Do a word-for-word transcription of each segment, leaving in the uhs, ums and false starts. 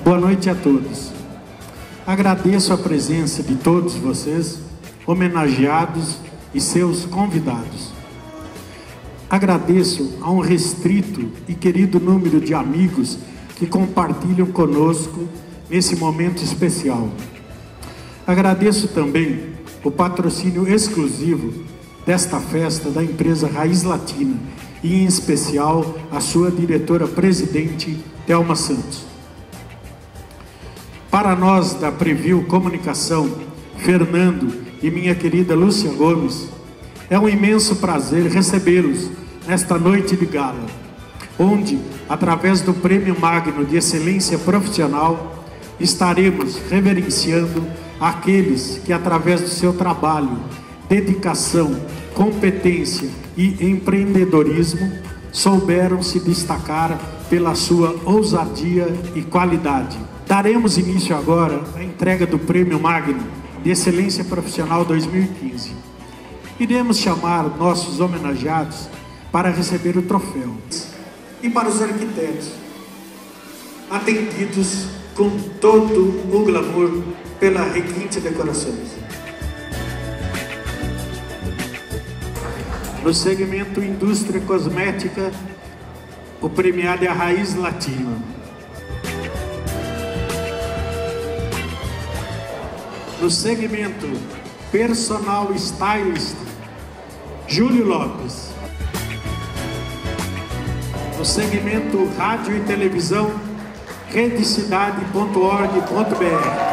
Boa noite a todos. Agradeço a presença de todos vocês, homenageados e seus convidados. Agradeço a um restrito e querido número de amigos que compartilham conosco nesse momento especial. Agradeço também o patrocínio exclusivo desta festa da empresa Raiz Latina e, em especial, a sua diretora-presidente, Thelma Santos. Para nós da Preview Comunicação, Fernando e minha querida Lúcia Gomes, é um imenso prazer recebê-los nesta noite de gala, onde, através do Prêmio Magno de Excelência Profissional, estaremos reverenciando aqueles que, através do seu trabalho, dedicação, competência e empreendedorismo, souberam se destacar pela sua ousadia e qualidade. Daremos início agora à entrega do Prêmio Magno de Excelência Profissional dois mil e quinze. Iremos chamar nossos homenageados para receber o troféu. E para os arquitetos, atendidos com todo o glamour pela requinte decorações. No segmento Indústria Cosmética, o premiado é a Raiz Latina. No segmento Personal Stylist, Júlio Lopes. No segmento Rádio e Televisão, rede cidade ponto org ponto br.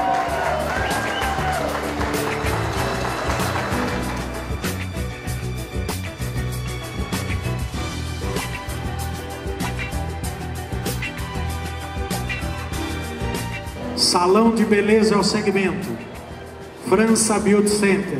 Salão de Beleza é o segmento França Beauty Center.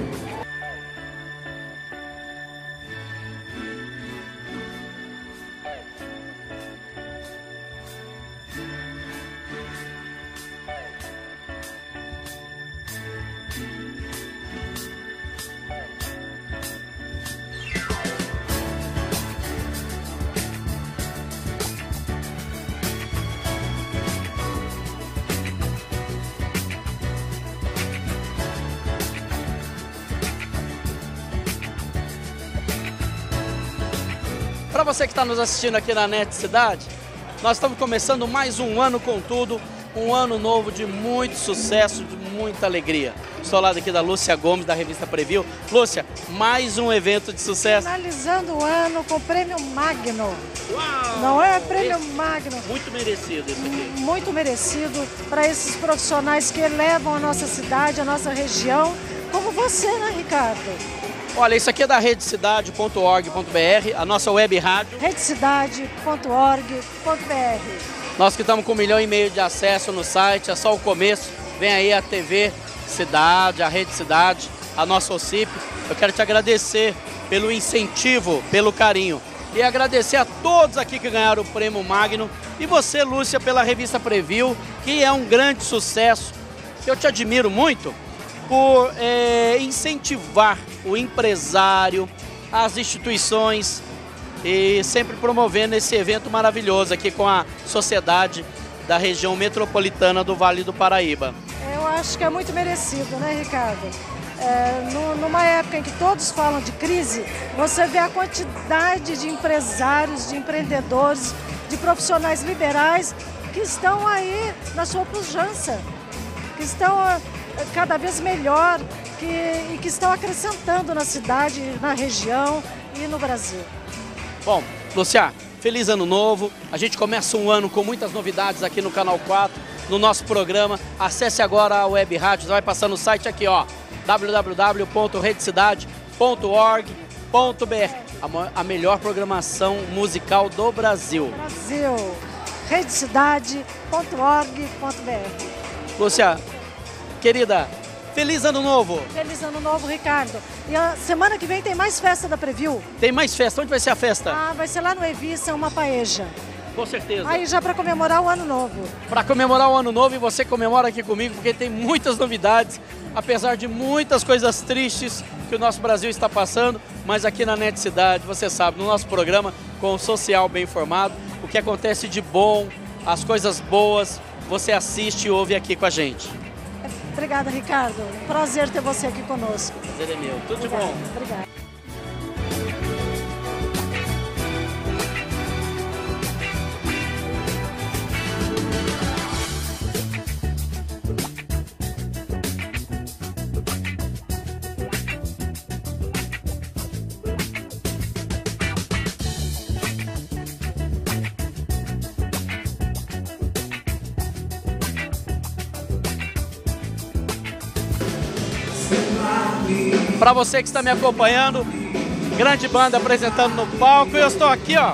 Para você que está nos assistindo aqui na Net Cidade, nós estamos começando mais um ano com tudo, um ano novo de muito sucesso, de muita alegria. Estou ao lado aqui da Lúcia Gomes, da revista Preview. Lúcia, mais um evento de sucesso. Finalizando o ano com o Prêmio Magno. Uau! Não é Prêmio esse, Magno? Muito merecido isso aqui. Muito merecido para esses profissionais que elevam a nossa cidade, a nossa região, como você, né, Ricardo? Olha, isso aqui é da rede cidade ponto org ponto br, a nossa web rádio. rede cidade ponto org ponto br. Nós que estamos com um milhão e meio de acesso no site, é só o começo. Vem aí a T V Cidade, a Rede Cidade, a nossa O C I P. Eu quero te agradecer pelo incentivo, pelo carinho. E agradecer a todos aqui que ganharam o Prêmio Magno. E você, Lúcia, pela revista Preview, que é um grande sucesso. Eu te admiro muito por é, incentivar o empresário, as instituições e sempre promovendo esse evento maravilhoso aqui com a sociedade da região metropolitana do Vale do Paraíba. Eu acho que é muito merecido, né, Ricardo? É, no, numa época em que todos falam de crise, você vê a quantidade de empresários, de empreendedores, de profissionais liberais que estão aí na sua pujança, que estão cada vez melhor que, e que estão acrescentando na cidade, na região e no Brasil. Bom, Lúcia, feliz ano novo. A gente começa um ano com muitas novidades aqui no Canal quatro, no nosso programa. Acesse agora a web rádio, vai passar no site aqui, ó, w w w ponto rede cidade ponto org ponto br. A, a melhor programação musical do Brasil. Brasil, rede cidade ponto org ponto br. Lúcia, querida, feliz ano novo! Feliz ano novo, Ricardo. E a semana que vem tem mais festa da Preview. Tem mais festa? Onde vai ser a festa? Ah, vai ser lá no Evissa, uma paeja. Com certeza. Aí já para comemorar o ano novo. Para comemorar o ano novo, e você comemora aqui comigo, porque tem muitas novidades, apesar de muitas coisas tristes que o nosso Brasil está passando, mas aqui na Net Cidade, você sabe, no nosso programa, com o social bem informado, o que acontece de bom, as coisas boas, você assiste e ouve aqui com a gente. Obrigada, Ricardo. Prazer ter você aqui conosco. Prazer é meu. Tudo Obrigada, de bom. Obrigada. Para você que está me acompanhando, grande banda apresentando no palco. Eu estou aqui, ó,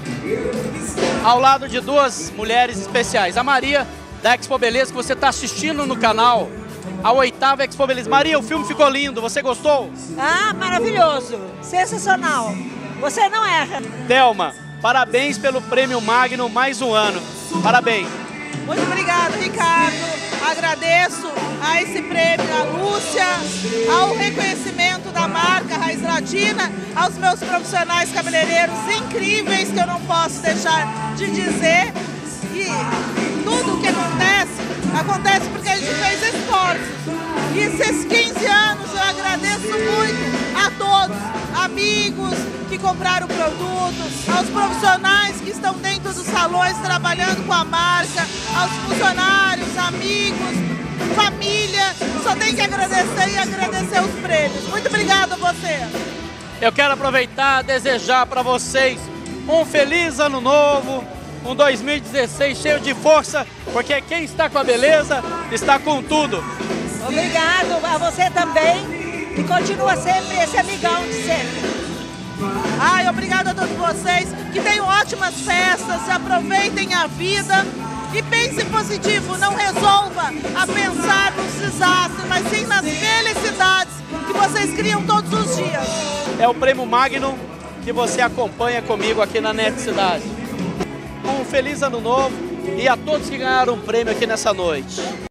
ao lado de duas mulheres especiais. A Maria, da Expo Beleza, que você está assistindo no canal, a oitava Expo Beleza. Maria, o filme ficou lindo, você gostou? Ah, maravilhoso, sensacional. Você não erra. Thelma, parabéns pelo Prêmio Magno, mais um ano. Parabéns. Muito obrigado, Ricardo. Agradeço a esse prêmio, a Lúcia, ao reconhecimento da marca Raiz Latina, aos meus profissionais cabeleireiros incríveis, que eu não posso deixar de dizer. E tudo o que acontece, acontece porque a gente fez esforços. E esses quinze anos eu agradeço muito a todos, amigos que compraram o produto, aos profissionais que estão dentro dos salões trabalhando com a marca, aos funcionários, amigos, família. Só tem que agradecer e agradecer os prêmios. Muito obrigada a você. Eu quero aproveitar e desejar para vocês um feliz ano novo, um dois mil e dezesseis cheio de força, porque quem está com a beleza está com tudo. Obrigado a você também e continua sempre esse amigão de sempre. Ai, obrigado a todos vocês, que tenham ótimas festas, aproveitem a vida e pense positivo, não resolva a pensar nos desastres, mas sim nas felicidades que vocês criam todos os dias. É o Prêmio Magno que você acompanha comigo aqui na Net Cidade. Um feliz ano novo e a todos que ganharam um prêmio aqui nessa noite.